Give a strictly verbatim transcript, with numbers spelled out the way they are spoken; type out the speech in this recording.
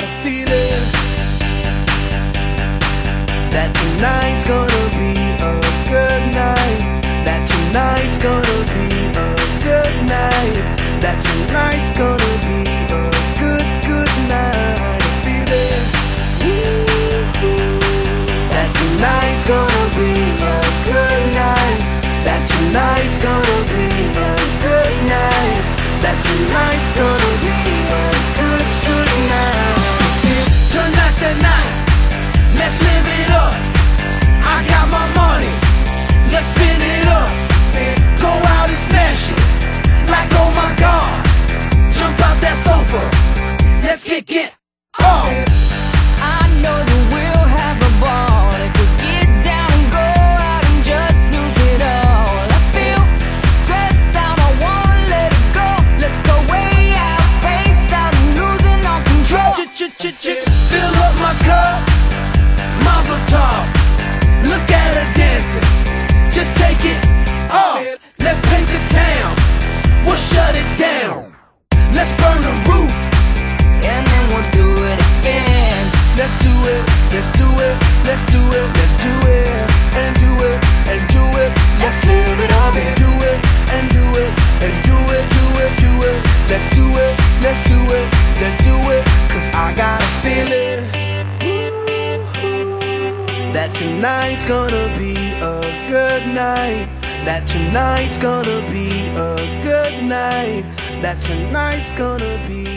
got a feeling that tonight's gonna be a good night. That tonight's gonna be a good night. That tonight's gonna be a good, good night. I feel it. That tonight's gonna be a good night. That tonight's gonna be a good night. That tonight's gonna be a good, good night. Tonight's the night. Let's live it up. I got my money. Let's spin it up. Go out and smash it. Like oh my God. Jump out that sofa. Let's kick it off. I know that we'll have a ball if we get down and go out and just lose it all. I feel stressed out, I wanna let it go. Let's go way out, spaced out and losing all control. Ch-ch-ch-ch Fill up my cup. Mazel tov. Look at her dancing. Just take it off. Let's paint the town. We'll shut it down. Let's burn the roof. And then we'll do it again. Let's do it, let's do it, let's do it, let's do it, and do it, and do it. Let's live it up and do it, and do it, and do it, do it, do it. Let's do it, let's do it, let's do it. Cause I got a feeling that tonight's gonna be a good night. That tonight's gonna be a good night. That tonight's gonna be